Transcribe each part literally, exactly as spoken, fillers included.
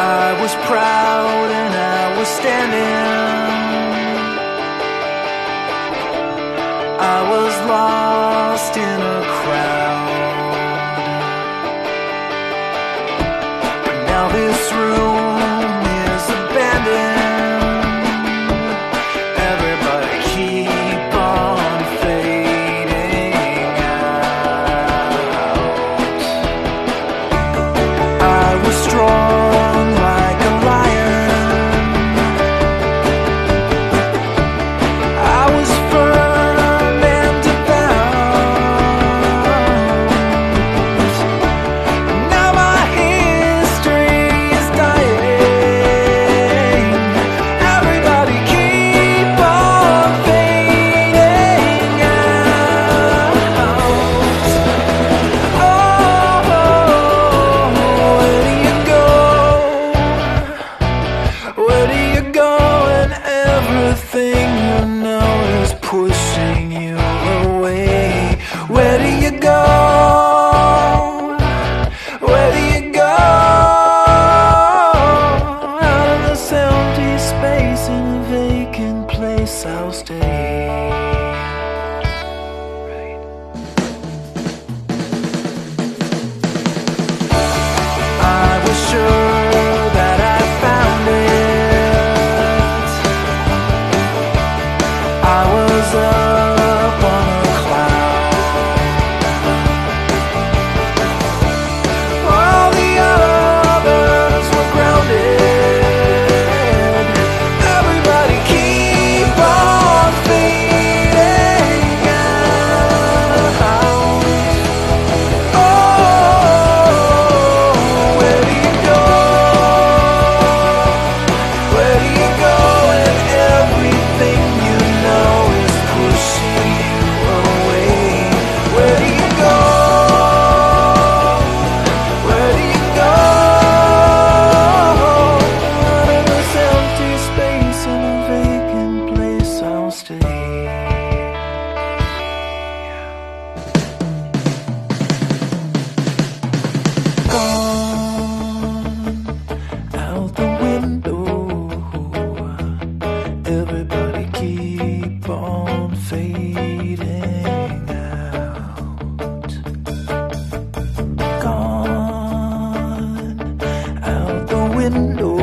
I was proud and I was standing. I was lost in a crowd, but now this room is abandoned. Everybody keep on fading out. I was strong like a lion. I was firm and devout. Now my history is dying. Everybody keep on fading out. Oh, where do you go? Where do you go when everything you know is pushing you away? Where do you go? Where do you go? Out of this empty space in a vacant place I'll stay. I was sure that I found it. I was up on a cloud. While the others were grounded. Everybody keep on fading out. Oh, where do you go? Where do you go when everything you know is pushing you away? Where do you go? Where do you go? Out of this empty space in a vacant place I'll stay. Gone out the window. Everybody keep on fading out. Gone out the window.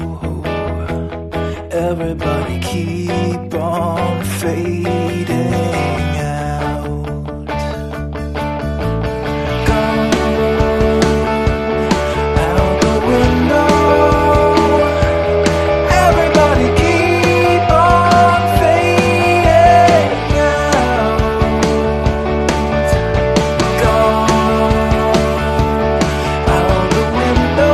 Everybody keep on fading out. Gone out the window. Everybody keep on fading out. Gone out the window.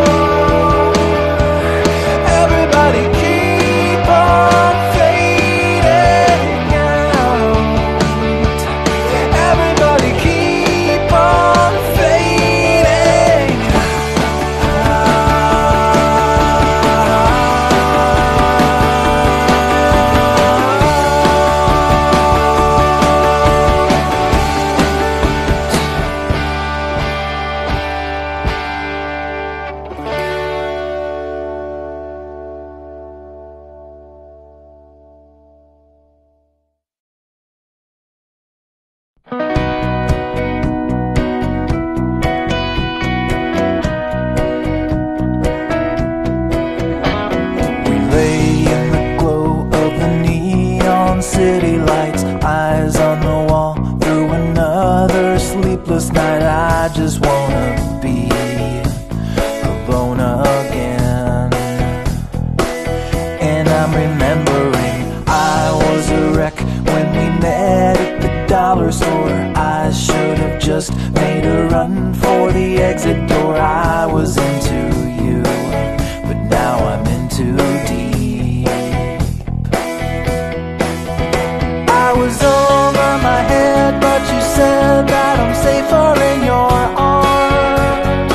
Everybody keep on fading out. Everybody keep on fading We lay in the glow of the neon city lights, eyes on the wall through another sleepless night. I just wanna be alone again. And I'm remembering I was a wreck when we met at the dollar store. I should have just made a run for the exit door. I was into you, but now I'm in too deep. I was over my head, but you said that I'm safer in your arms.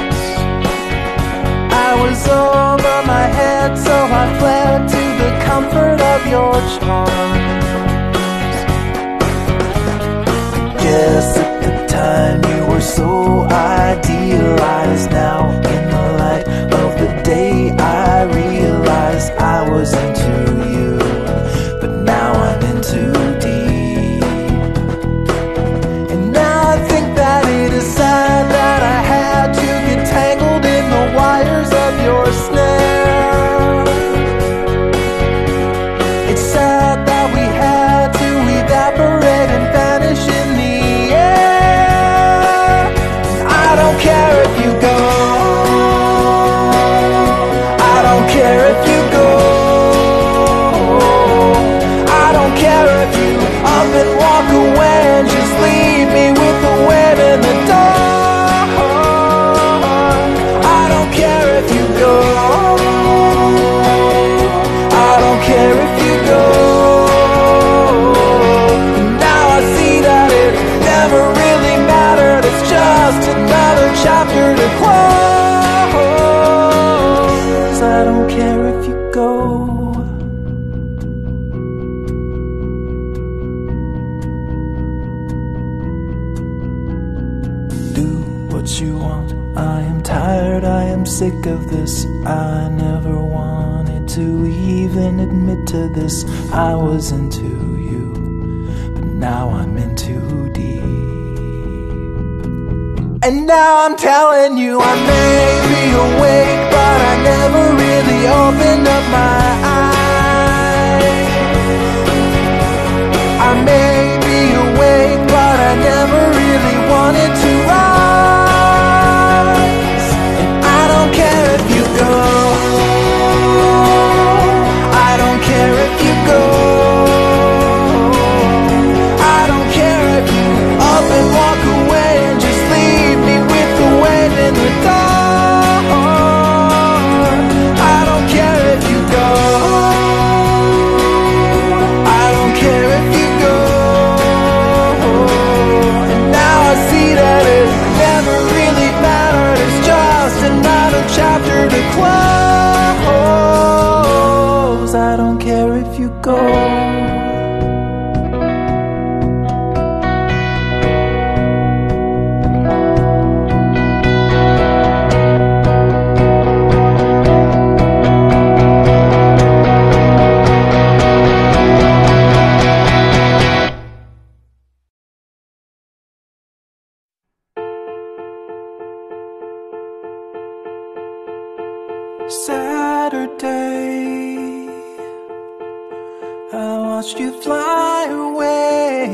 I was over my head, so I fled to the comfort of your charms. Guess at the time you were so idealized. Now in the light of the day I am tired, I am sick of this. I never wanted to even admit to this. I was into you, but now I'm in too deep. And now I'm telling you, I may be awake, but I never really opened up my eyes. I may be awake, but I never really wanted to rise. And I don't care if you go, I don't care if you go, I don't care if you up and walk away and just leave me with the wind in the door. I don't care if you go, I don't care if you go. And now I see that it never really mattered. It's just another chapter to close. I don't care if you go. Saturday, I watched you fly away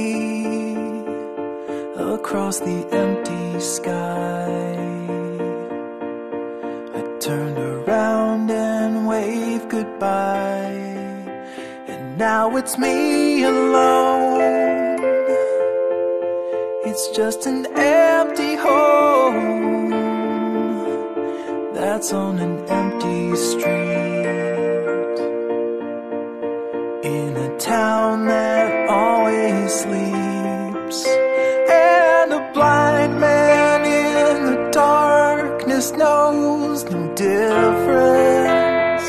across the empty sky. I turned around and waved goodbye, and now it's me alone. It's just an empty home that's on an empty street, in a town that always sleeps. And a blind man in the darkness knows no difference.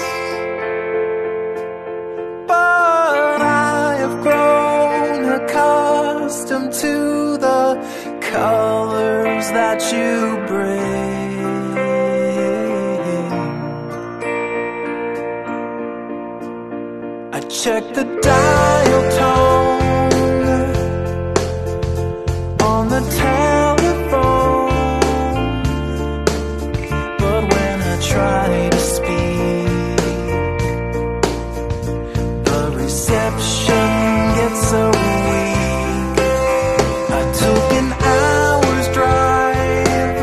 But I have grown accustomed to the colors that you bring. Check the dial tone on the telephone, but when I try to speak, the reception gets so weak. I took an hour's drive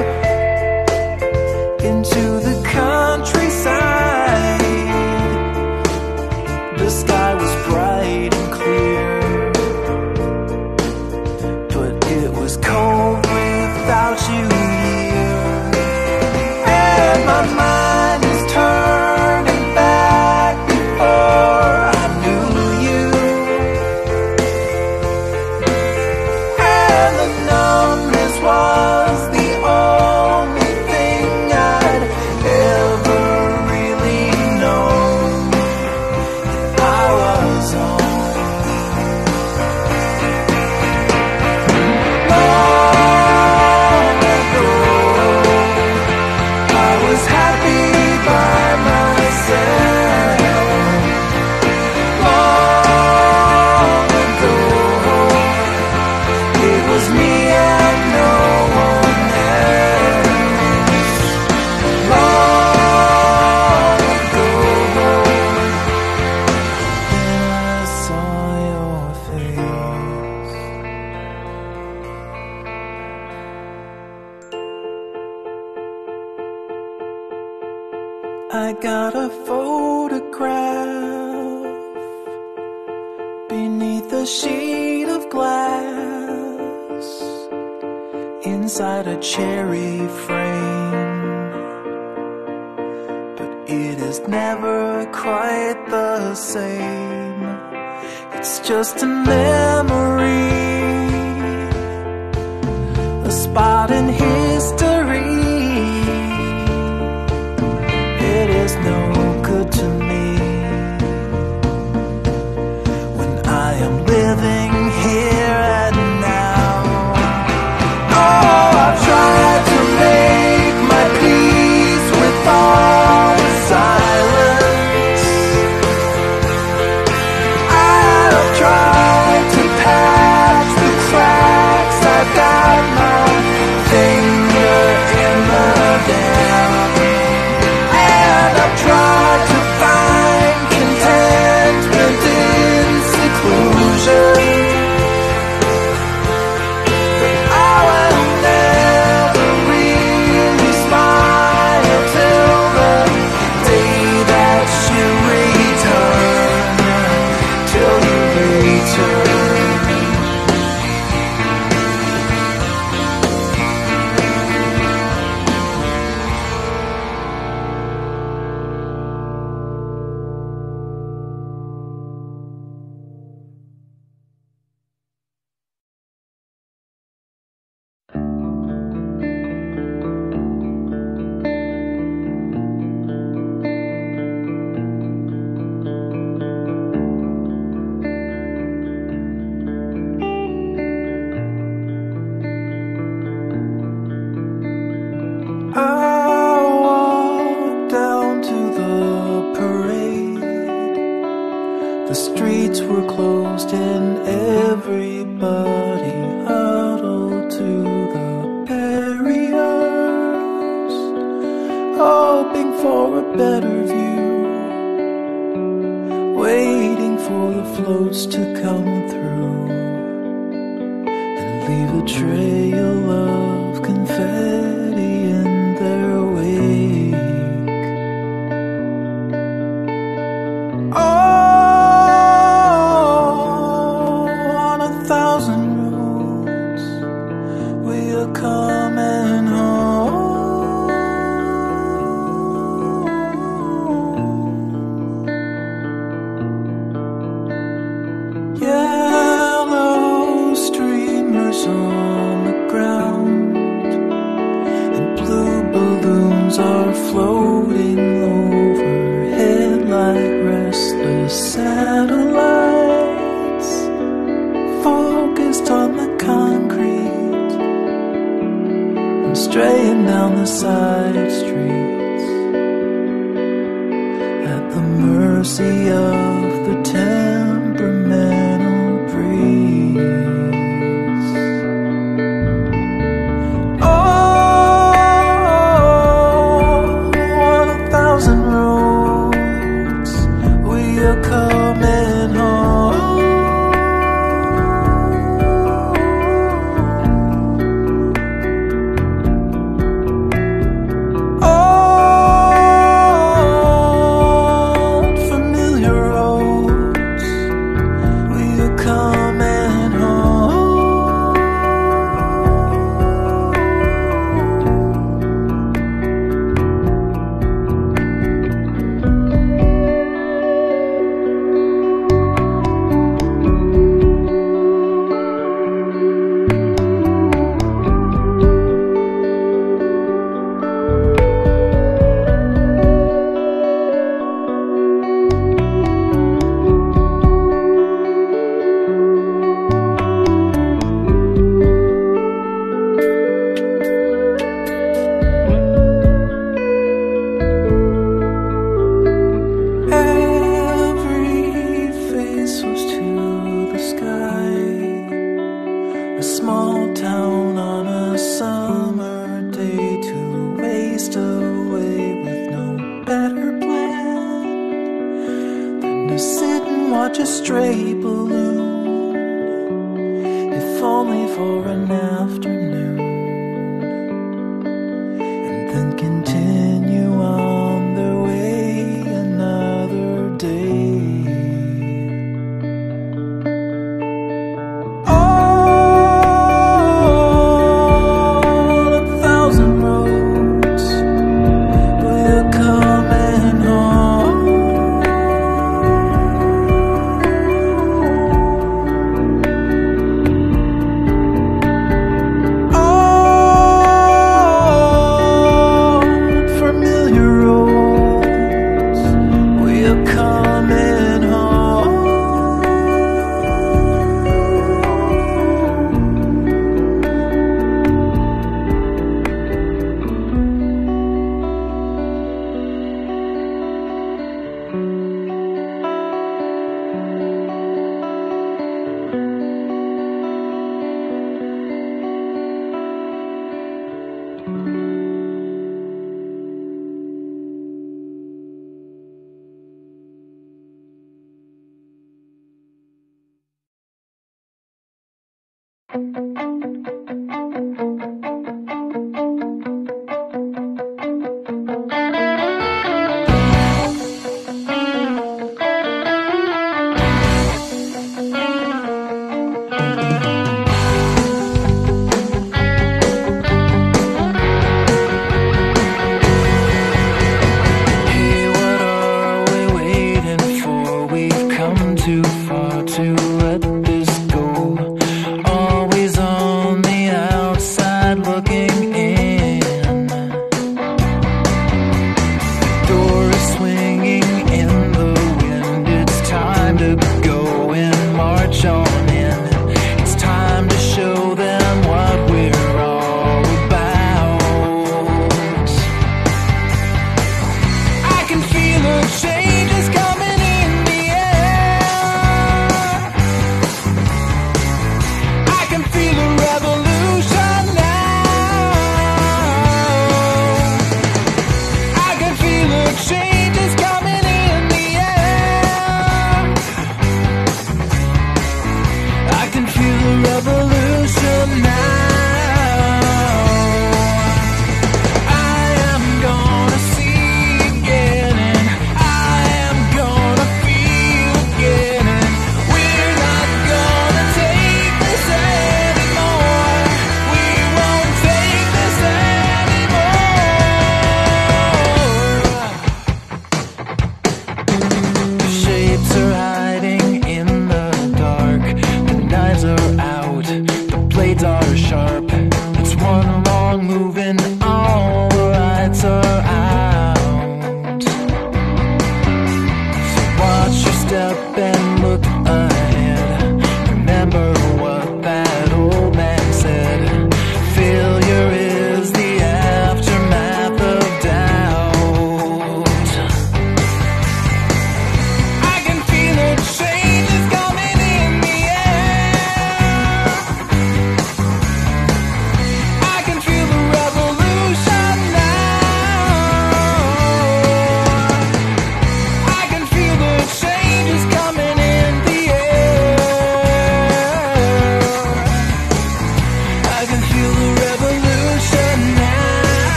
into the countryside. The sky was bright and clear, but it was cold without you here. And my mind is turning back before I knew you. And the numbness was the only thing I'd ever really known. I got a photograph beneath a sheet of glass, inside a cherry frame, but it is never quite the same. It's just a memory, a spot in history. It is no good to me when I am living here and now. Oh, I've tried to make Everybody huddled to the barriers, hoping for a better view, waiting for the floats to come through and leave a trail of confetti in their wake. Oh, on a thousand roads we are coming home. Yellow streamers on the ground and blue balloons are floating overhead like restless satellites, focused on the concrete and straying down the side streets at the mercy of the temperamental breeze. Oh, on a thousand roads we are coming home. Old familiar roads we are coming home. Every face was to the sky, a small town on a summer day to waste away with no better plan than to sit and watch a stray balloon, if only for an afternoon, and then continue on their way another day. On a thousand roads we're coming home. On familiar roads we're coming home. Hey, what are we waiting for? We've come too far to let this go. Always on the revolution now. I am gonna see again, and I am gonna feel again, and we're not gonna take this anymore. We won't take this anymore. The shapes are hiding in the dark, the knives are out.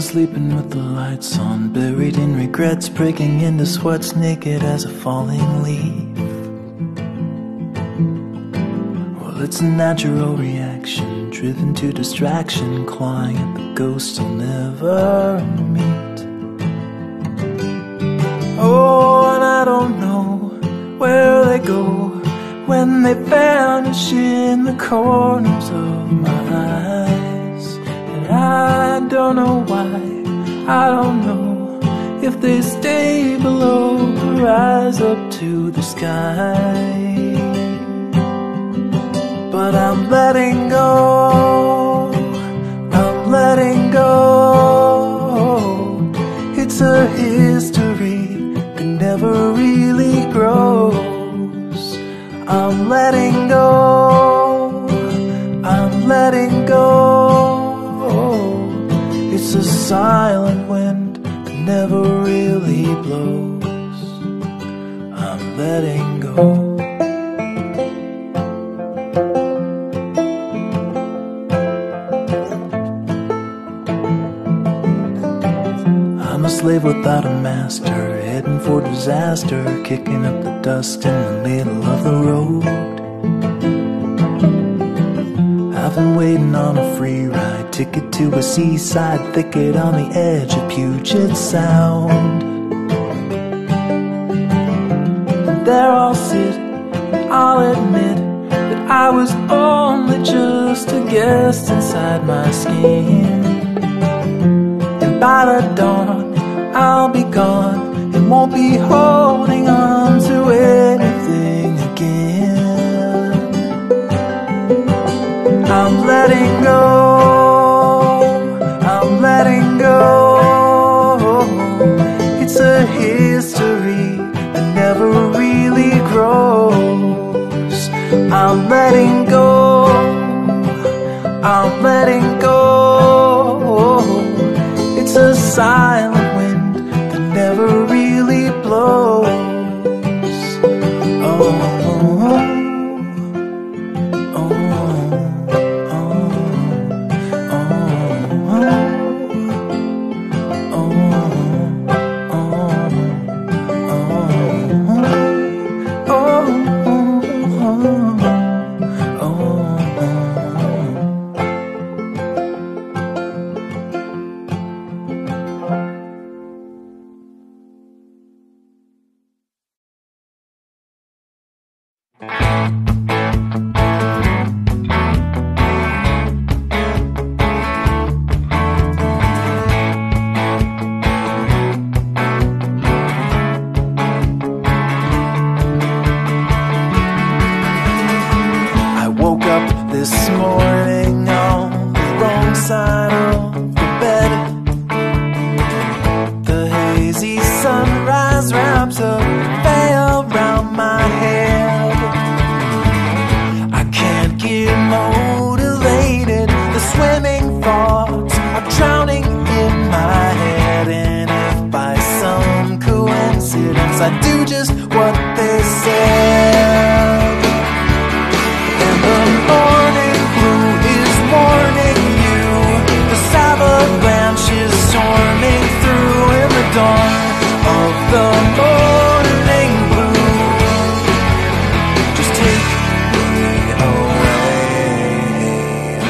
sleeping with the lights on, buried in regrets, breaking into sweats, naked as a falling leaf. Well, it's a natural reaction, driven to distraction, clawing at the ghosts I'll never meet. Oh, and I don't know where they go when they vanish in the corners of my eyes. And I don't know why, I don't know if they stay below or rise up to the sky. But I'm letting go, I'm letting go. It's a history that never really grows. I'm letting go, I'm letting go. It's a silent wind that never really blows. I'm letting go. I'm a slave without a master, heading for disaster, kicking up the dust in the middle of the road. I've been waiting on a free ride, ticket to a seaside thicket on the edge of Puget Sound. And there I'll sit, I'll admit that I was only just a guest inside my skin. And by the dawn I'll be gone and won't be holding on to anything again. I'm letting go, I'm letting go. It's a history that never really grows. I'm letting go, I'm letting go. It's a silent wind that never really blows. Oh, oh, oh, this morning on the wrong side of the bed. The hazy sunrise wraps a veil around my head. I can't get motivated, the swimming thoughts are drowning in my head. And if by some coincidence I do just what they said, and the morning blue is warning you, the avalanche is storming through in the dawn of the morning blue. Just take me away.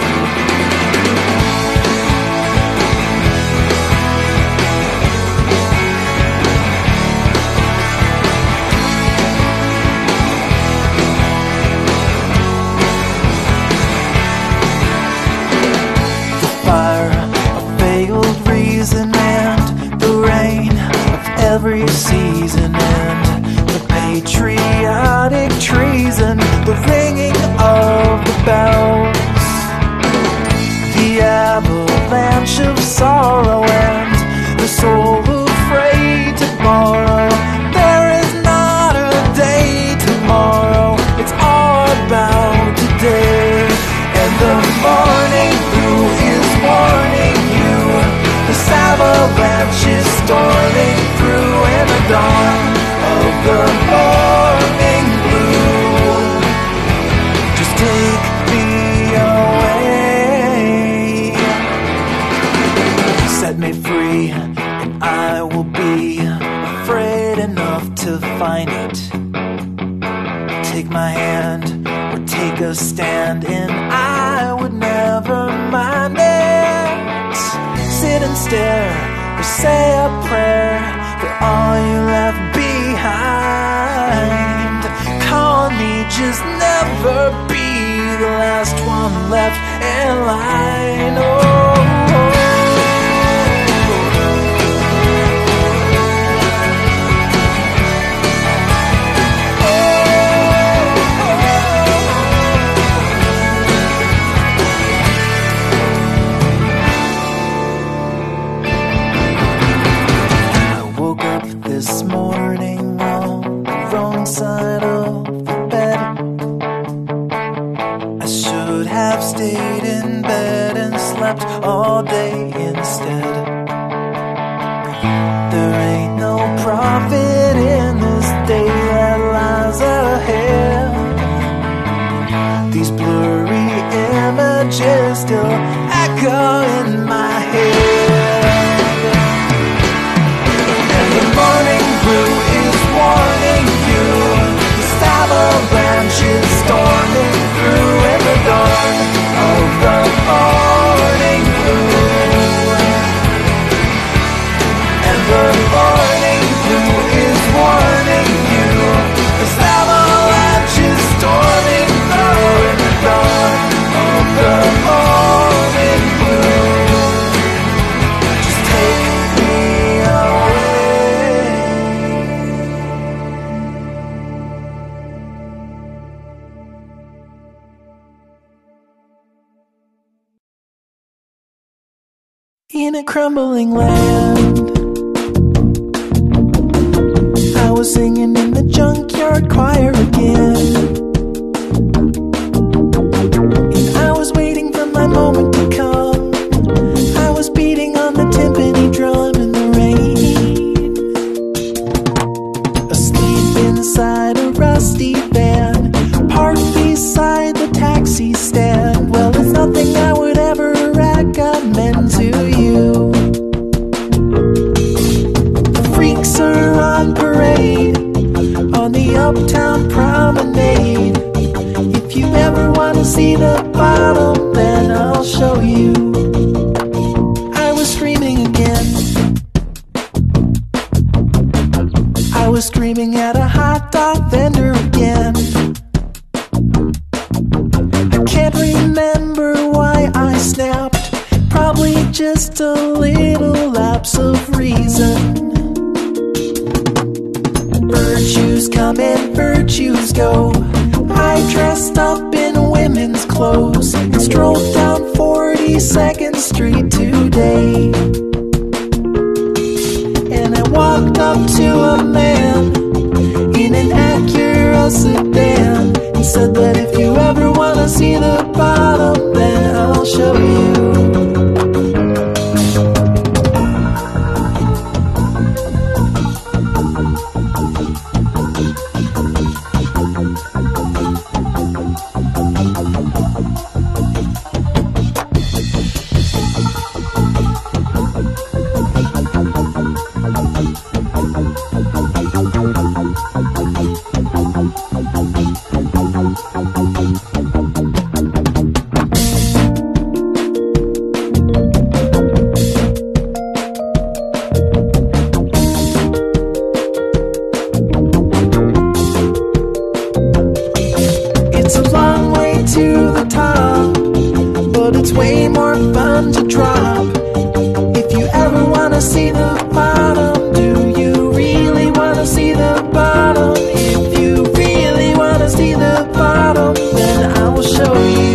The fire of veiled reason and the rain of every season, and the patriotic treason, the ringing of the bells, the avalanche of sorrow and the soul afraid to borrow. There is not a day tomorrow, it's all about today. And the morning blue is warning you, this avalanche is storming through in the dawn of the morning blue. Just take me away. Set and I will be afraid enough to find it. Take my hand or take a stand, and I would never mind it. Sit and stare or say a prayer for all you left behind. Colony, just never be the last one left in line. Oh, this morning on the wrong side of the bed. I should have stayed in bed and slept all day instead. There ain't no profit in this day that lies ahead. These blurry images still echo in my head. Morning brew is warning you. This avalanche is storming through in the dawn of the morning brew. And the morning brew is warning you. This avalanche is storming through in the dawn of the morning brew. Just take me away. In a crumbling land, I was singing in the junkyard choir again, and I was waiting for my moment to come. I was beating on the timpani drum in the rain, asleep inside a rusty van, parked beside the taxi stand. Well, it's nothing I would ever recommend to you. The freaks are on parade on the uptown promenade. If you ever want to see the bottom, then I'll show you. I was screaming again. I was screaming at a hot dog vendor again. I can't remember why I snapped. Probably just a little lapse of reason. Virtues come and virtues go. I dressed up in women's clothes and strolled down forty-second Street today. And I walked up to a man in an Acura sedan. He said that if you ever want to see the bottom, then I'll show you. It's a long way to the top, but it's way more fun to drop. If you ever want to see the bottom, do you really want to see the bottom? If you really want to see the bottom, then I will show you.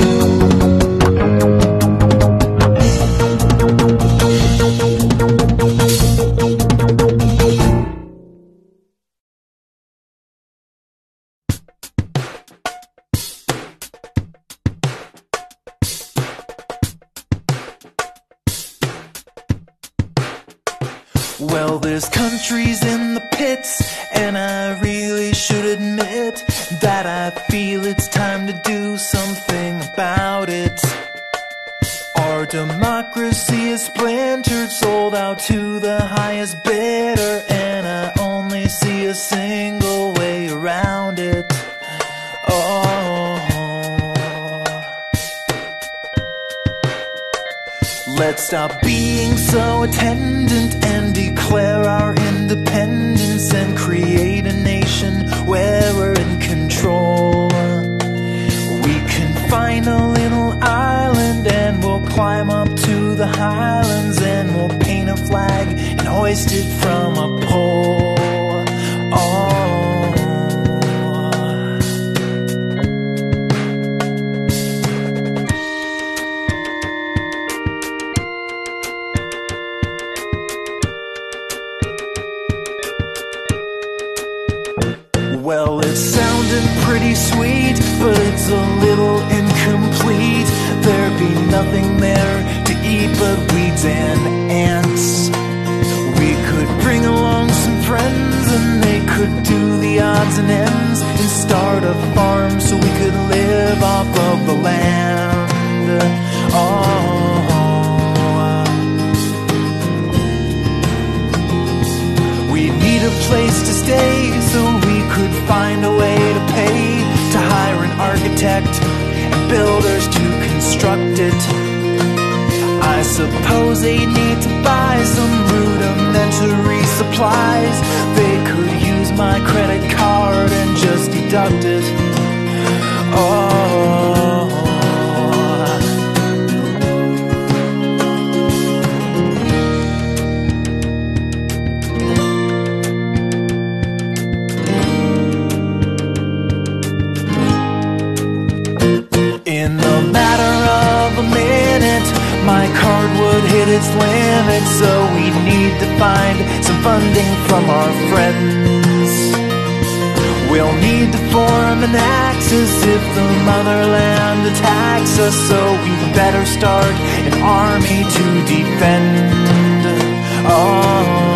Well, there's countries in the pits, and I really should admit that I feel it's time to do something about it. Our Our democracy is splintered, sold out to the highest bidder, and I only see a single way around it. Oh, let's stop being so attendant and declare our independence and create a nation where we're in control. We can find a little island and we'll climb up to the highlands, and we'll paint a flag and hoist it from a pole. Oh, well, it sounded pretty sweet, but it's a little incomplete. There'd be nothing there to eat but weeds and ants. We could bring along some friends and they could do the odds and ends and start a farm so we could live off of the land. Oh, we need a place to stay, so we could find a way to pay to hire an architect and builders to construct it. I suppose they need to buy some rudimentary supplies. They could use my credit card and just deduct it. Oh, in the matter of a minute, my card would hit its limit, so we need to find some funding from our friends. We'll need to form an axis if the motherland attacks us, so we better start an army to defend. Oh,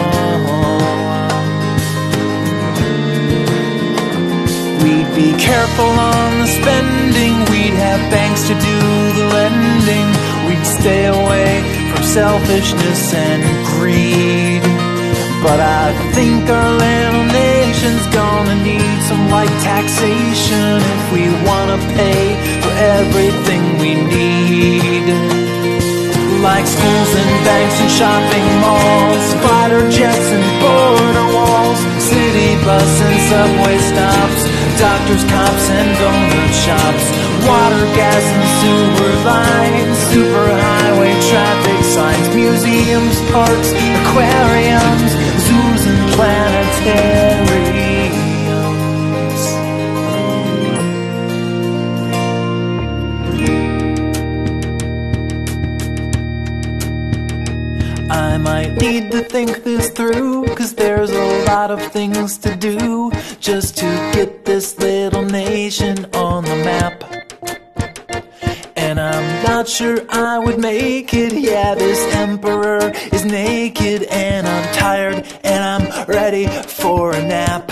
we'd be careful on the spending, we'd have banks to do the lending, we'd stay away from selfishness and greed. But I think our little nation's gonna need some light taxation if we wanna pay for everything we need. Like schools and banks and shopping malls, fighter jets and border walls, city bus and subway stops, doctors, cops and donut shops, water, gas and sewer lines, superhighway traffic signs, museums, parks, aquariums, zoos and planetariums. I might need to think this through, 'cause there's a lot of things to do just to get this little nation on the map. And I'm not sure I would make it. Yeah, this emperor is naked, and I'm tired, and I'm ready for a nap.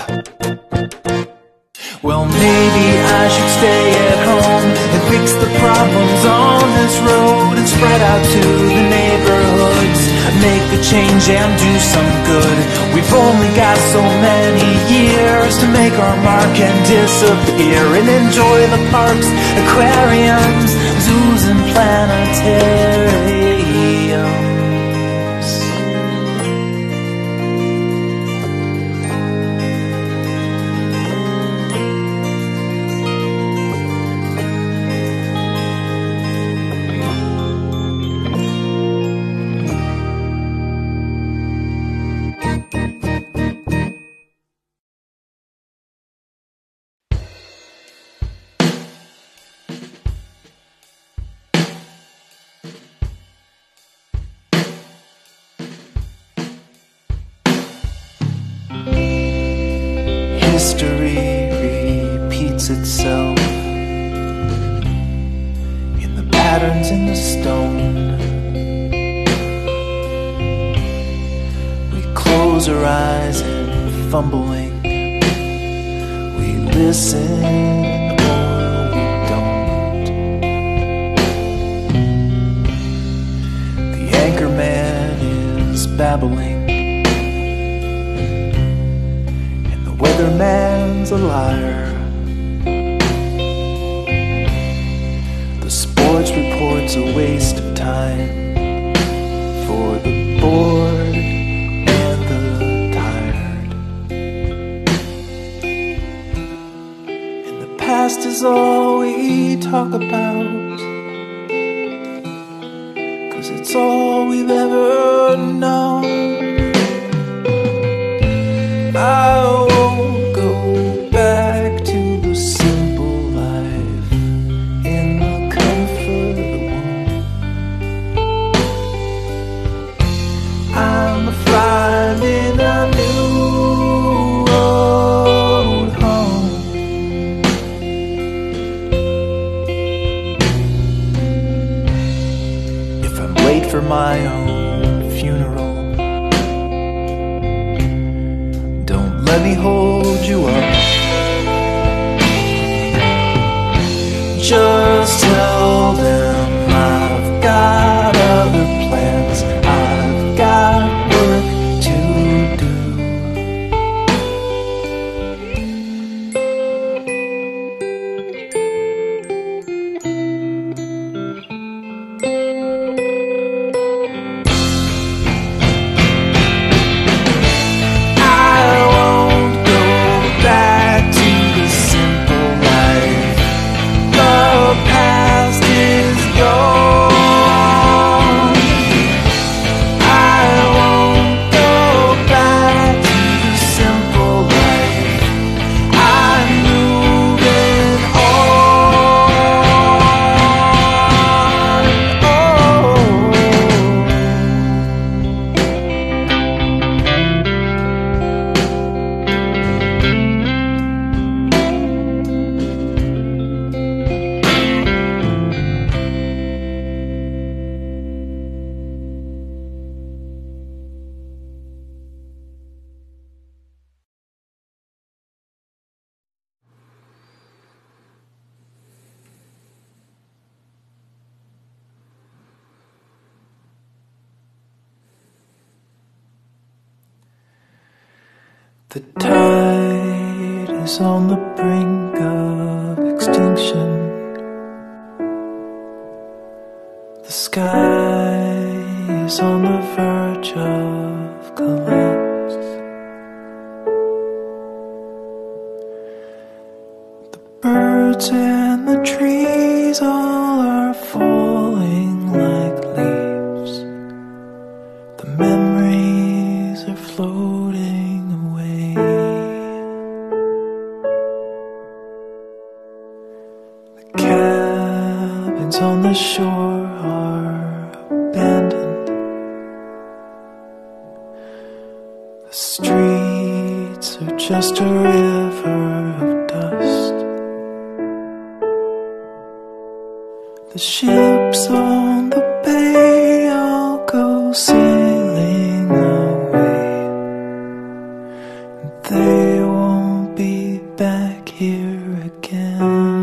Well, maybe I should stay at home and fix the problems on this road and spread out to the neighborhoods, make a change and do some good. We've only got so many years to make our mark and disappear, and enjoy the parks, aquariums, zoos and planetariums. History repeats itself in the patterns in the stone. We close our eyes and fumbling, we listen or we don't. 'Cause babbling, and the weatherman's a liar. The sports report's a waste of time for the bored and the tired. And the past is all we talk about, 'cause it's all we've ever known. I won't go back to the simple life in the comfort of the womb. I'm finding a new road home. If I'm late for my own funeral, don't let me hold you up. Just tell them I've got other plans, I've got work to do. The tide is on the brink of extinction. The sky is on the verge of collapse. The birds and the trees all are falling like leaves. The memories are floating away. The cabins on the shore are abandoned. The streets are just a river of dust. The ships on the bay all go sailing away. They won't be back here again.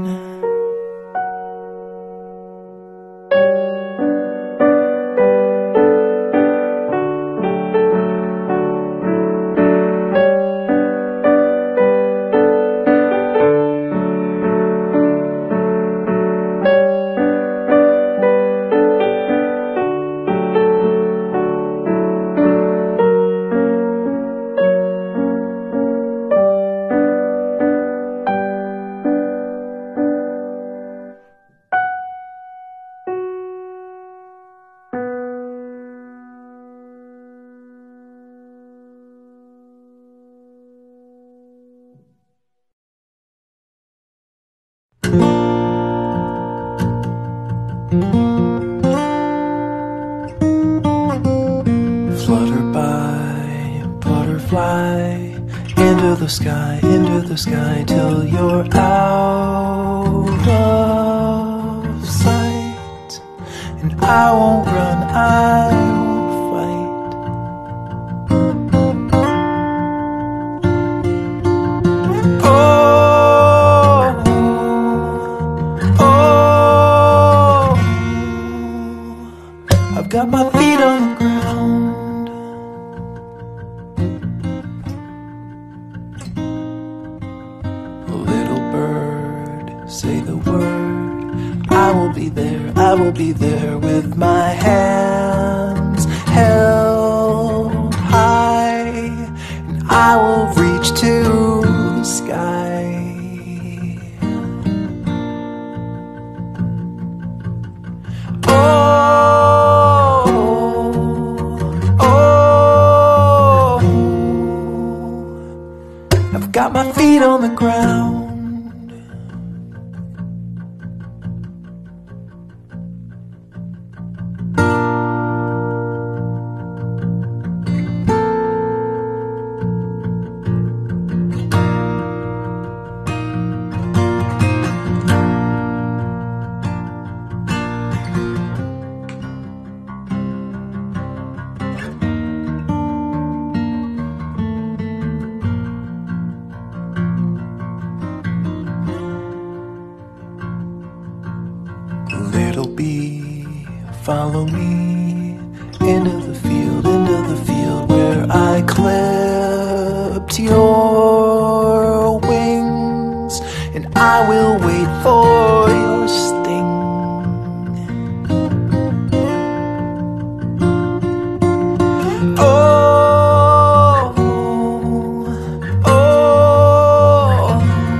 Flutter by, butterfly, into the sky, into the sky, till you're out of sight. And I won't run, I won't fight. Oh, oh, I've got my feet on the ground. I will be there with my hands held high, and I will reach to the sky. Oh, oh, I've got my feet on the ground. Little bee, follow me into the field, into the field where I clipped your wings, and I will wait for your sting. Oh, oh,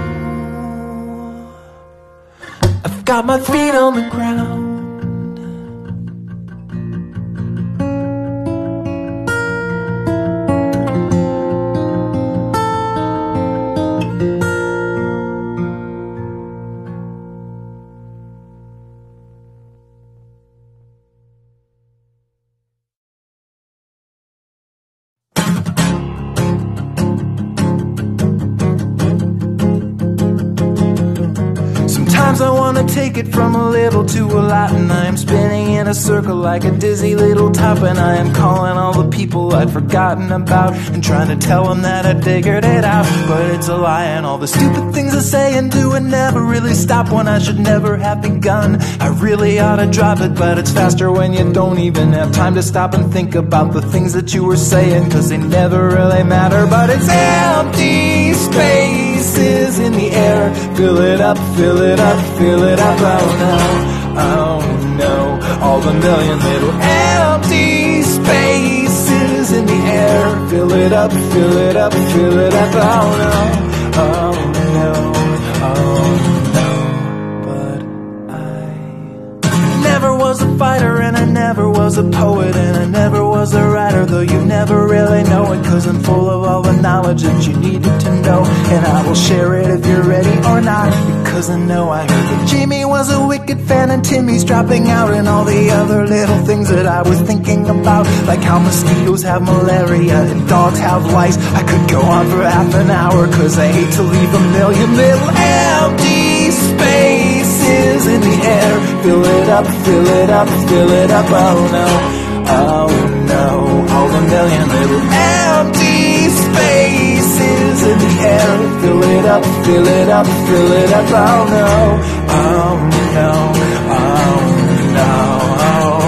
I've got my feet on the ground. Sometimes I wanna take it from a little to a lot, and I am spinning in a circle like a dizzy little top, and I am calling all the people I'd forgotten about and trying to tell them that I figured it out. But it's a lie, and all the stupid things I say and do and never really stop when I should never have begun. I really ought to drop it, but it's faster when you don't even have time to stop and think about the things that you were saying, cause they never really matter. But it's empty spaces in the air. Fill it up, fill it up, fill it up. Oh no, oh no, all the million little empty spaces in the air. Fill it up, fill it up, fill it up. Oh no, oh no, oh no. But I never was a fighter, and I never was a poet, and I never was a writer, though you never really know it, cause I'm full of all the knowledge that you needed to know, and I will share it if you're ready or not, because I know I heard that Jamie was a wicked fan and Timmy's dropping out, and all the other little things that I was thinking about, like how mosquitoes have malaria and dogs have lice. I could go on for half an hour, cause I hate to leave a million little empty spaces in the air. Fill it up, fill it up, fill it up. Oh no, oh no, all the million little empty spaces in the air. Fill it up, fill it up, fill it up. Oh no, oh no, oh no, oh.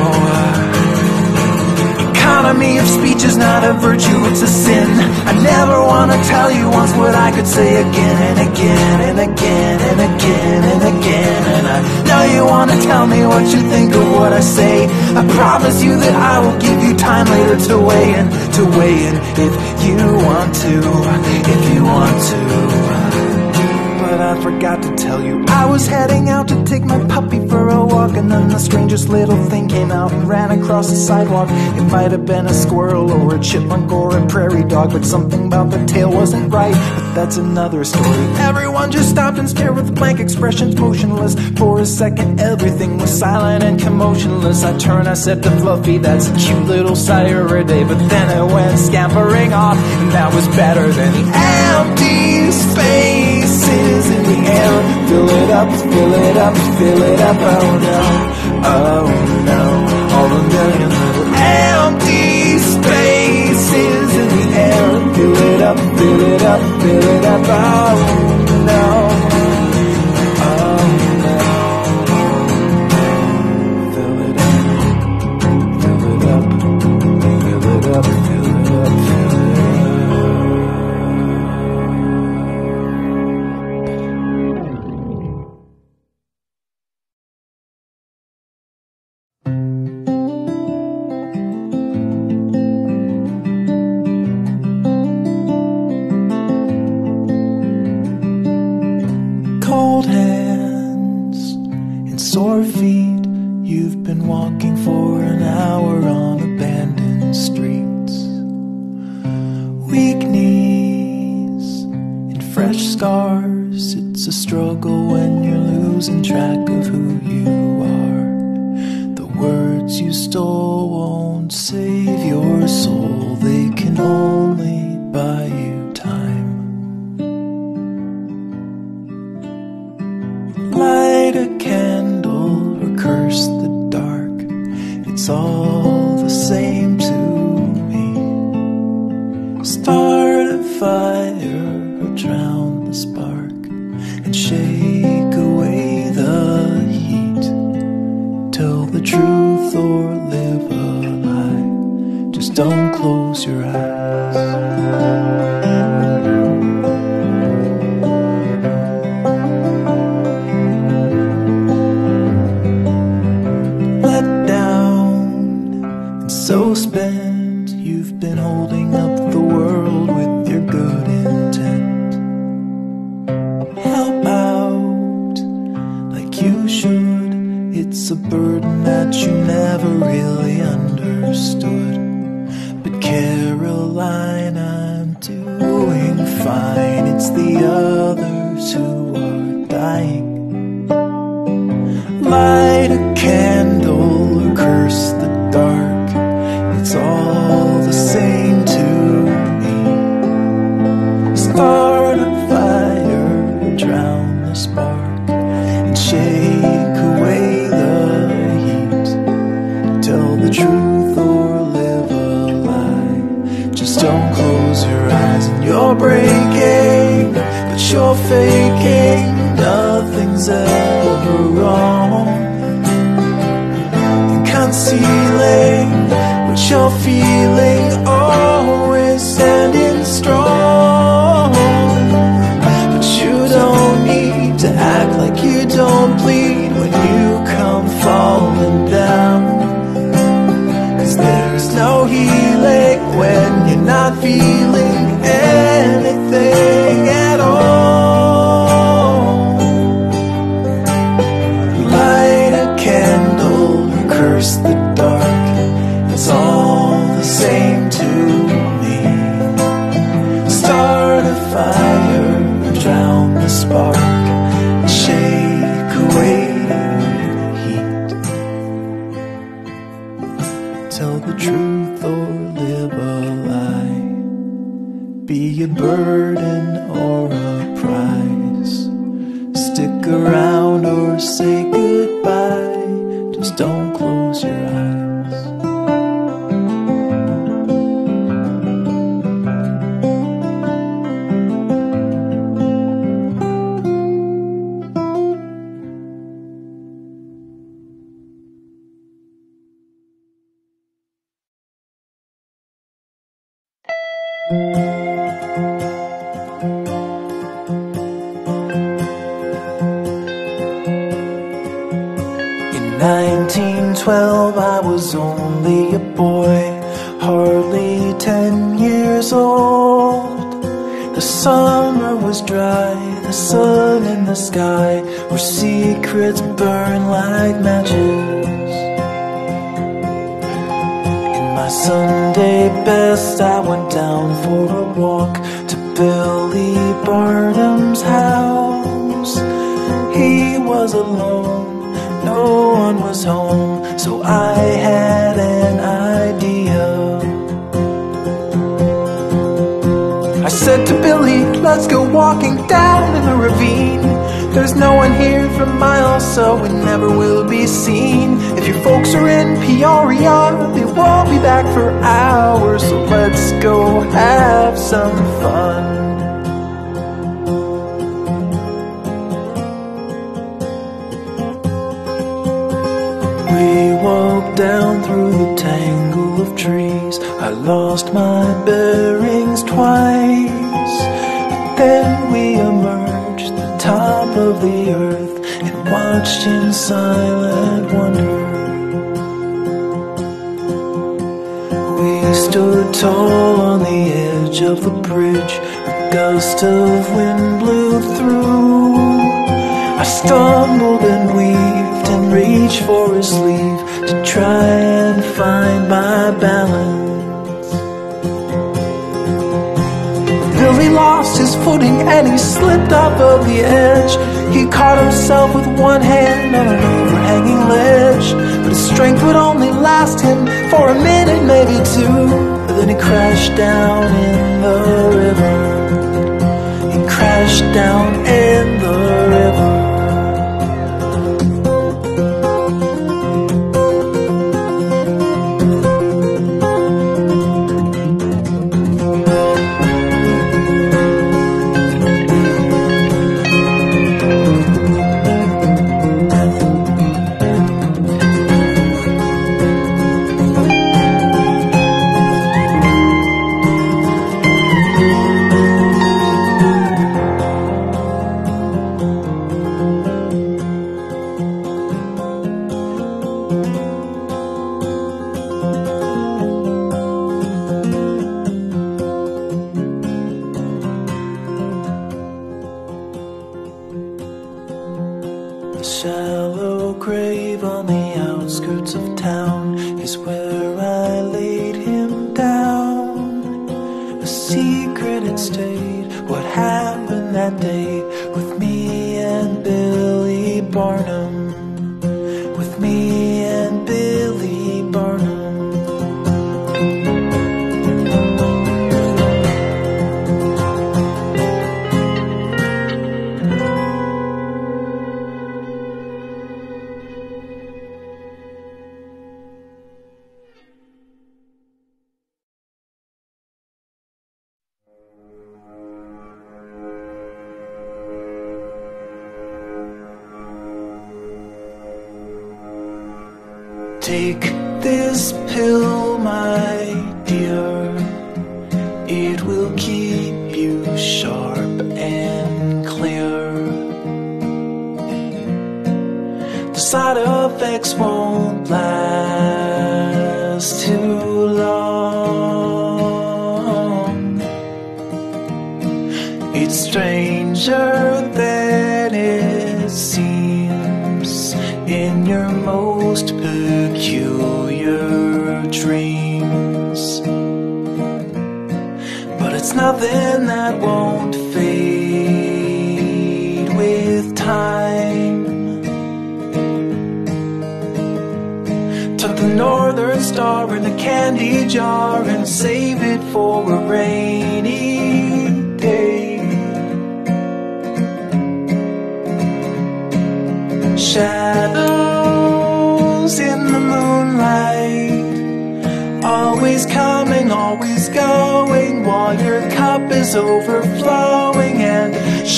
Economy of speech is not a virtue, it's a sin. I never want to tell you once what I could say again and again and again and again and again. And I know you want to tell me what you think of what I say. I promise you that I will give you time later to weigh in, to weigh in if you want to, if you want to. But I forgot to tell you, I was heading out to take my puppy for a walk, and then the strangest little thing came out and ran across the sidewalk. It might have been a squirrel or a chipmunk or a prairie dog, but something about the tail wasn't right. But that's another story. Everyone just stopped and stared with blank expressions, motionless. For a second everything was silent and commotionless. I turned, I said to Fluffy, that's a cute little Saturday, but then it went scampering off, and that was better than the empty spaces in the air. Fill it up, fill it up, fill it up. Oh no, oh no, all the million little empty spaces in the air. Fill it up, fill it up, fill it up. Oh no. weak knees and fresh scars. It's a struggle when you're losing track of who you are. The words you stole won't save your soul, they can only buy you time. Light a candle or curse the dark, it's all the same to me. Start a fire or drown the spark and shake away the heat. Tell the truth or live a lie, just don't close your eyes. Let down and so spent, you've been holding up the world with your good intent. Help out like you should, it's a burden that you never really understood. But Caroline, I'm doing fine, it's the others who are dying. Light a candle or curse the dark, it's all the same to me. Start a fire or drown the spark and shake away the heat. Tell the truth or live a lie, just don't close your eyes. And you're breaking, but you're faking, nothing's ever wrong. And concealing what you're feeling, always standing strong. But you don't need to act like you don't bleed when you come falling down. Cause there's no healing when you're not feeling anything at all. Light a candle or curse the dark, it's all the same to me. Start a fire or drown the spark, shake away the heat. Tell the truth or live a lie, be a burden or a prize. Stick around or say goodbye, just don't close your eyes. nineteen twelve, I was only a boy, hardly ten years old. The summer was dry, the sun in the sky, where secrets burn like matches. In my Sunday best, I went down for a walk to Billy Bardham's house. He was alone, no one was home, so I had an idea. I said to Billy, let's go walking down in the ravine. There's no one here for miles, so we never will be seen. If your folks are in Peoria, they won't be back for hours, so let's go have some fun. We walked down through the tangle of trees. I lost my bearings twice, but then we emerged the top of the earth and watched in silent wonder. We stood tall on the edge of the bridge, a gust of wind blew through. I stumbled and weaved and reached for his sleeve to try and find my balance. lost his footing and he slipped off of the edge. He caught himself with one hand on an overhanging ledge, but his strength would only last him for a minute, maybe two. But then he crashed down in the river. He crashed down in the river. The shallow grave on the outskirts of town is where I laid him down. A secret it stayed, what happened that day with me and Billy Barnum. With me and Billy Barnum. Take this pill, my dear. It will keep you sharp and clear. The side effects won't last too long. It's stranger than it seems in your most peculiar dreams. But it's nothing that won't fade with time. Tuck the Northern Star in a candy jar and save it for a rainy day. Shadows in the moonlight, always coming, always going, while your cup is overflowing. And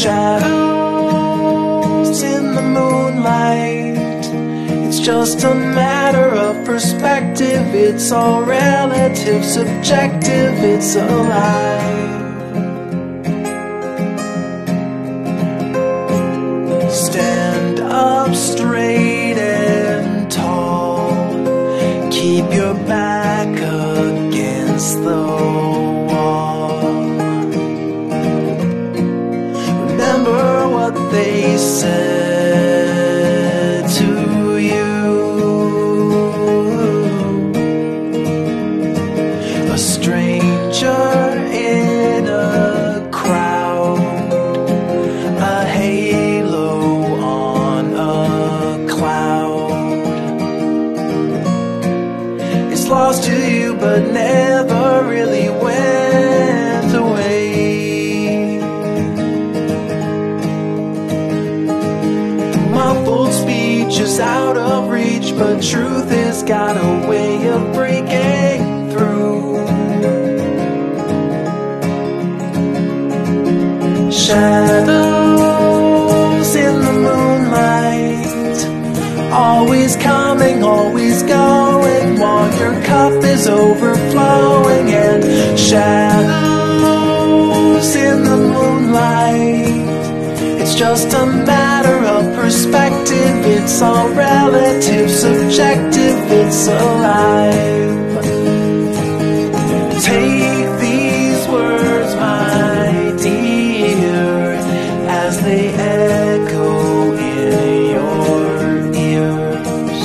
shadows in the moonlight, it's just a matter of perspective. It's all relative, subjective, it's alive. Stand up straight and tall, keep your back against the wall. Remember what they said to you. A stranger in a crowd, a halo on a cloud. It's lost to you but never really went away. Muffled speech is out of reach, but truth has got a way of breaking through. Shadows in the moonlight, always coming, always going, while your cup is overflowing. And shadows in the moonlight, it's just a matter of perspective. It's all relative, subjective, it's alive. Take these words, my dear, as they echo in your ears.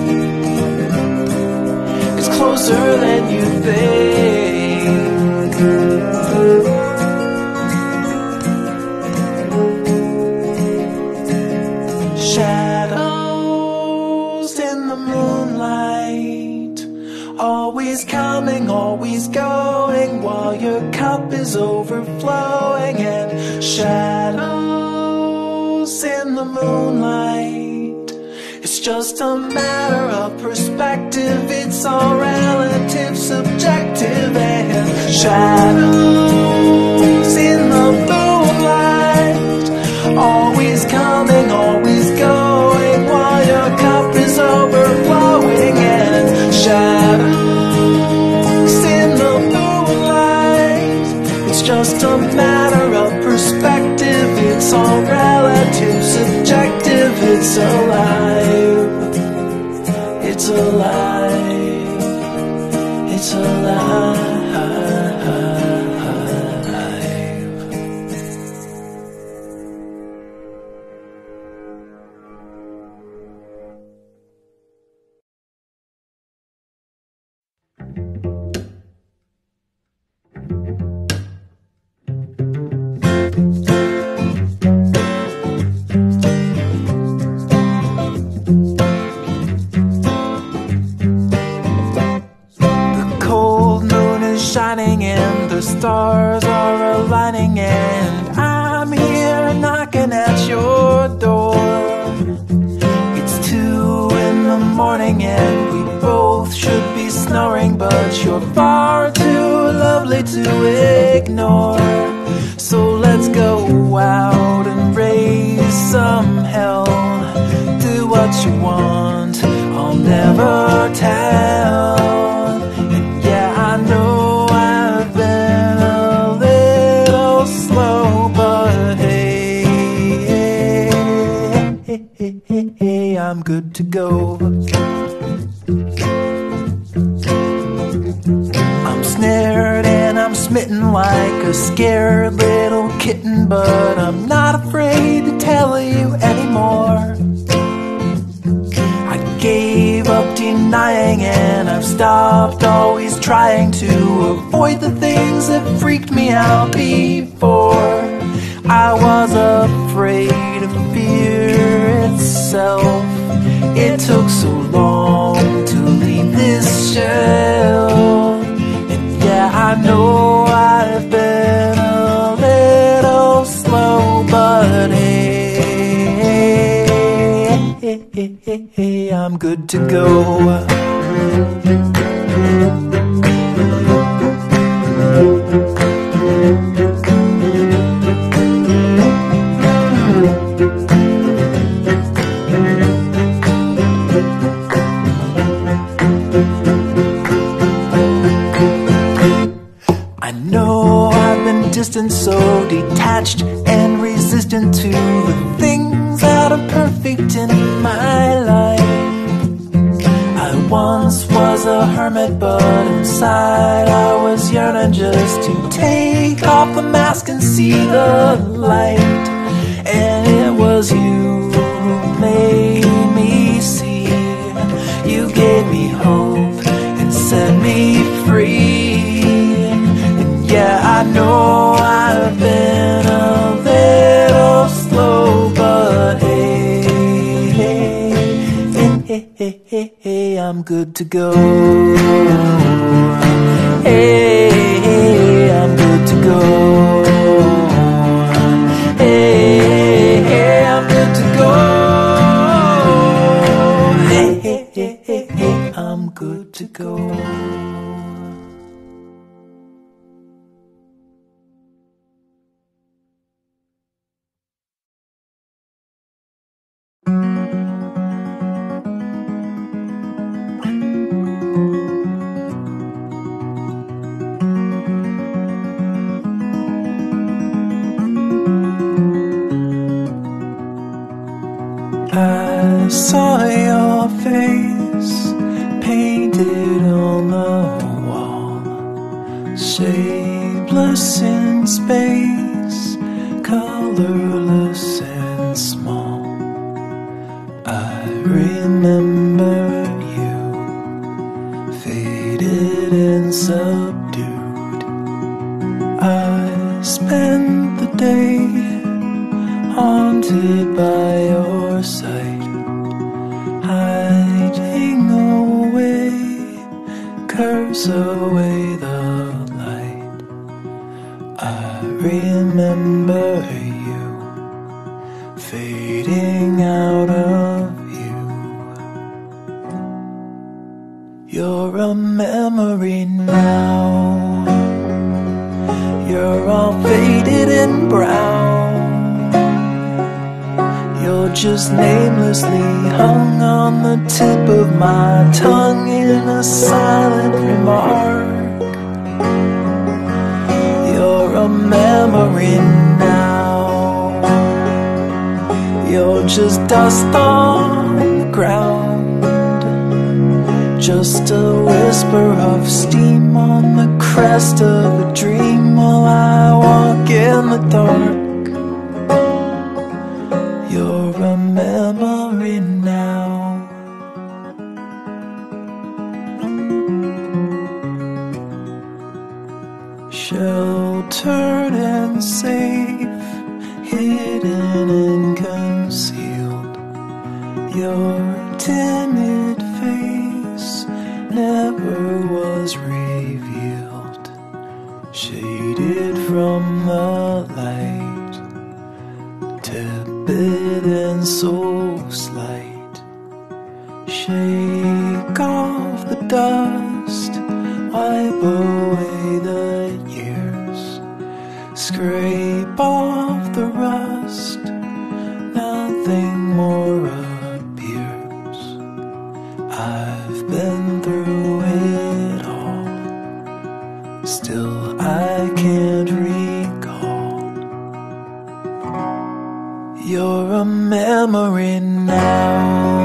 It's closer than you think. cup is overflowing, and shadows in the moonlight. It's just a matter of perspective. It's all relative, subjective, and shadows in the moonlight, always coming, always going, while your cup is overflowing. And shadows in the moonlight, it's just a matter of perspective. It's all relative, subjective. It's alive, it's alive, it's alive. Shining and the stars are aligning, and I'm here knocking at your door. It's two in the morning and we both should be snoring, but you're far too lovely to ignore. So let's go out and raise some hell. Do what you want, I'll never tell. And yeah, I know I'm good to go. I'm snared and I'm smitten like a scared little kitten, but I'm not afraid to tell you anymore. I gave up denying and I've stopped always trying to avoid the things that freaked me out before. I was afraid of fear itself. It took so long to leave this shell. And yeah, I know I've been a little slow, but hey, hey, hey, hey, hey, I'm good to go. I know I've been distant, so detached and resistant to the things that are perfect in my life. I once was a hermit, but inside I was yearning just to take off the mask and see the light. And it was you who made me see. You gave me hope and set me free. Yeah, I know I've been a little slow, but hey, hey, hey, hey, hey, hey, hey, I'm good to go. Hey, hey, I'm good to go. Hey, hey, I'm good to go. Hey, hey, hey, hey, hey, I'm good to go. I saw your face painted on the wall, shapeless in space, colorless and small. I remember you, faded and subdued. I spent the day haunted by your sight, hiding away, curse away the light. I remember you fading out of view. You're a memory now. You're all faded and brown. You're just namelessly hung on the tip of my tongue in a silent remark. You're a memory now. You're just dust on the ground, just a whisper of steam on the crest of a dream while I walk in the dark. You're a memory now. Sheltered and safe, hidden and concealed, your timid face never was revealed. Shaded from the light, tepid and so slight. Shake off the dust, wipe away the years, scrape off the rust, nothing more appears. I've been through it all, still I can't recall. You're a memory now.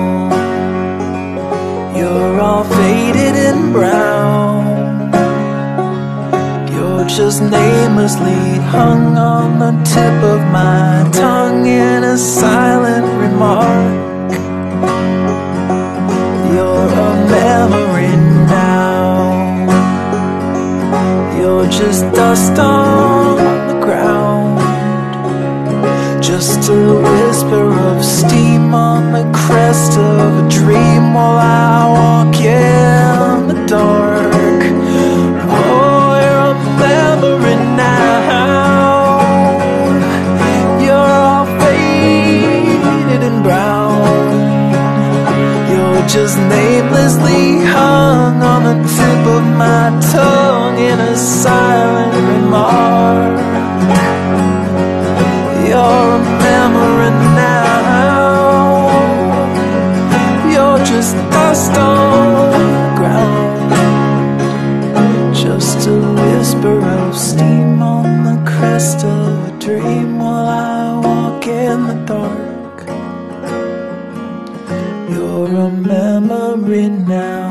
You're all faded and brown. You're just namelessly hung on the tip of my tongue in a silent remark. You're a memory now. You're just dust on the ground, just a whisper of steam on the crest of a dream while I walk in the dark. Oh, you're a memory now. You're all faded and brown. You're just namelessly hung on the tip of my tongue in a silent remark. You're a memory now. You're just dust on the ground, just a whisper of steam on the crest of a dream while I walk in the dark. You're a memory now.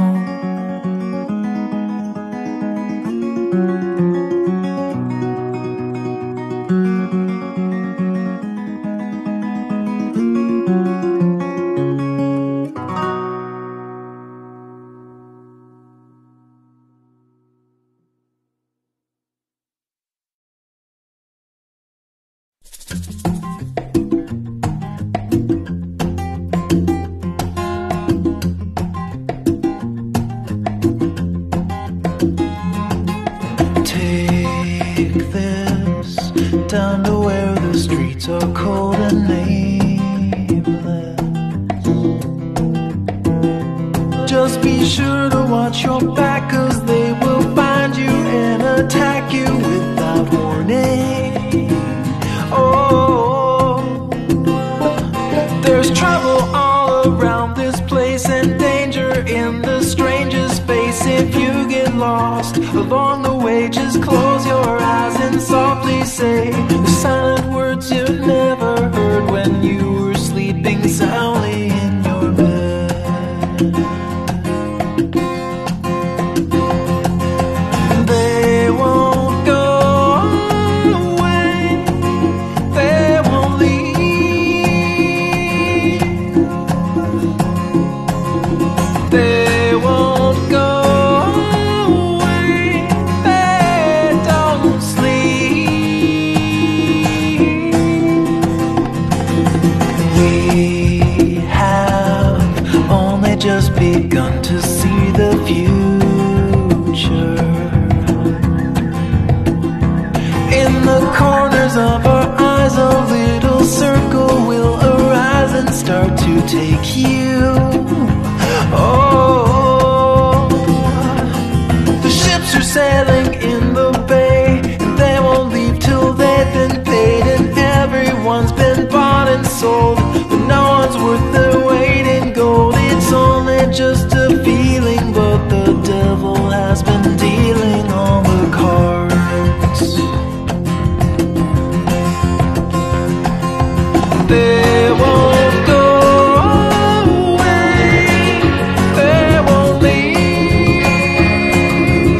Take this down to where the streets are cold and nameless. Just be sure to watch your back, 'cause they will find you and attack you without warning. Oh, there's trouble all around this place and danger in the strangest face. If you get lost along the way, just close your eyes and softly say the silent words you never heard when you were sleeping soundly in your bed. They won't go away, they won't leave, they won't go away, they don't sleep. the corners of our eyes, a little circle will arise and start to take you. Oh, the ships are sailing in the bay, and they won't leave till they've been paid, and everyone's been bought and sold, but no one's worth their weight in gold. It's only just a feeling, but the devil has been dealing all the cards. They won't go away, they won't leave,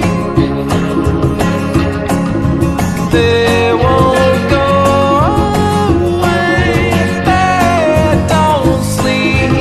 they won't go away, they don't sleep.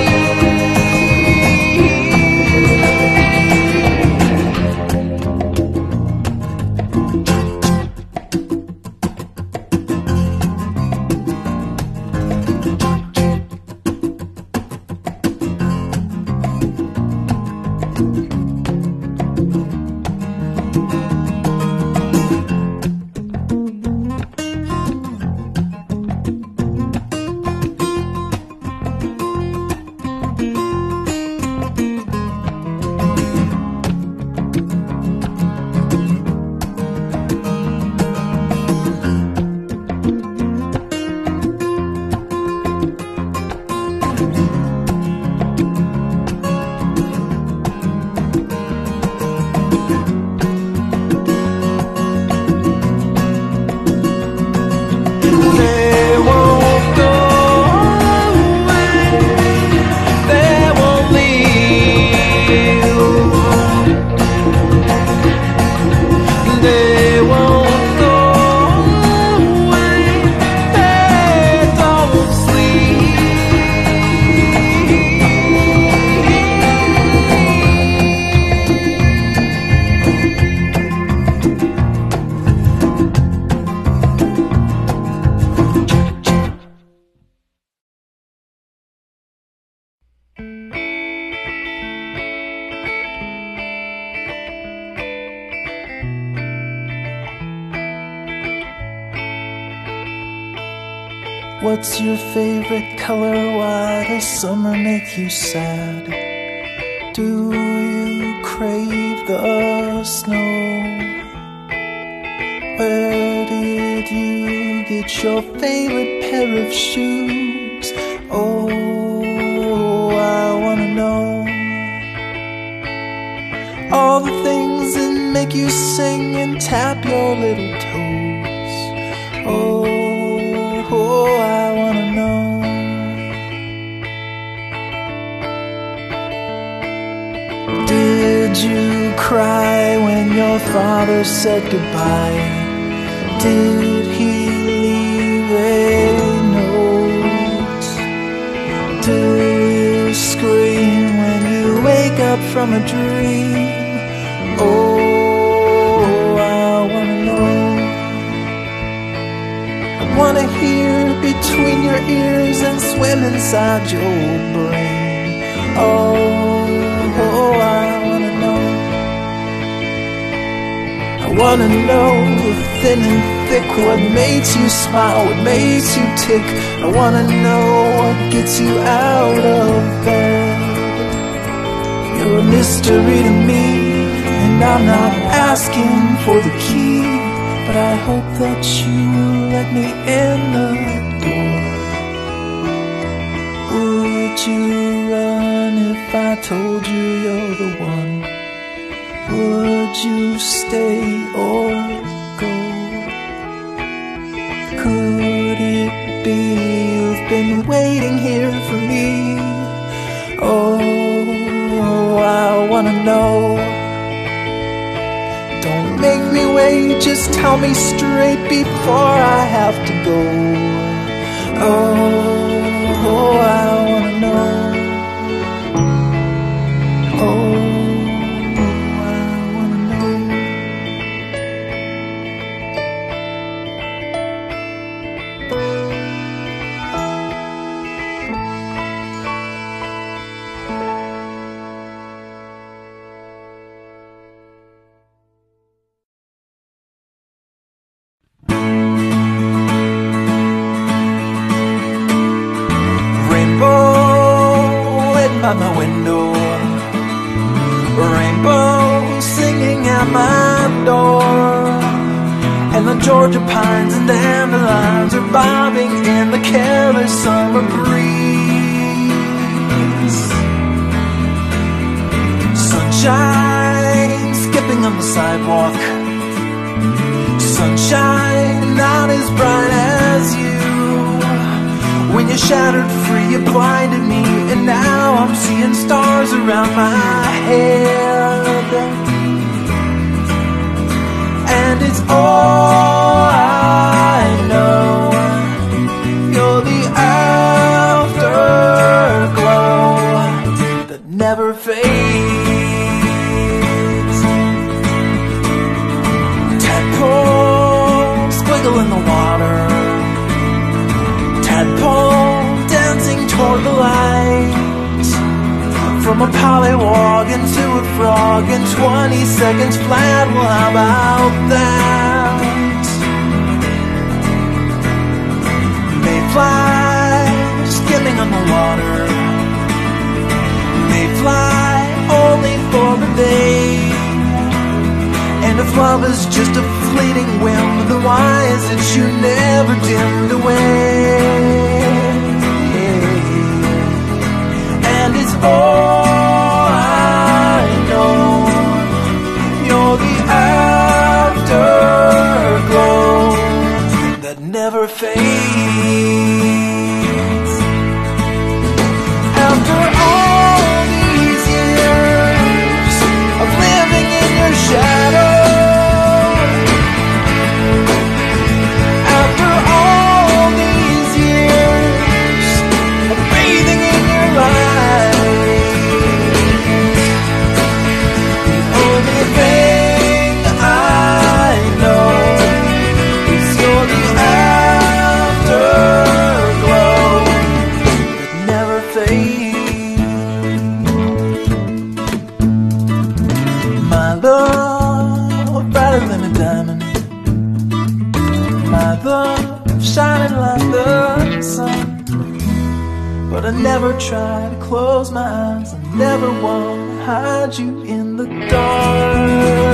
What's your favorite color? Why does summer make you sad? Do you crave the snow? Where did you get your favorite pair of shoes? Oh, I wanna know all the things that make you sing and tap your little toes. Oh, Oh, I wanna know. Did you cry when your father said goodbye? Did he leave a note? Do you scream when you wake up from a dream? Oh, I wanna know. I wanna hear between your ears and swim inside your brain. Oh, oh, I wanna know. I wanna know thin and thick, what makes you smile, what makes you tick. I wanna know what gets you out of bed. You're a mystery to me, and I'm not asking for the key, but I hope that you will let me in the door. Would you run if I told you you're the one? Would you stay or go? Could it be you've been waiting here for me? Oh, I wanna know. Don't make me wait, just tell me straight before I have to go. Oh, I wanna know. Oh, I wanna know. Georgia pines and dandelions are bobbing in the careless summer breeze. Sunshine skipping on the sidewalk, sunshine not as bright as you. When you shattered free, you blinded me, and now I'm seeing stars around my head. And it's all I know, you're the afterglow that never fades. Tadpole squiggle in the water, tadpole dancing toward the light. From a pollywog into a frog in twenty seconds flat, well how about that? Mayfly skimming on the water, mayfly only for the day. And if love is just a fleeting whim, then why is it you never dimmed away? And it's all I know, you're the afterglow that never fades. After all these years of living in your shadow, after all these years of breathing in your light, the only thing I know is you're the afterglow that never fades. My love brighter than a diamond, my love shining like the sun. But I never try to close my eyes, I never want to hide you in the dark.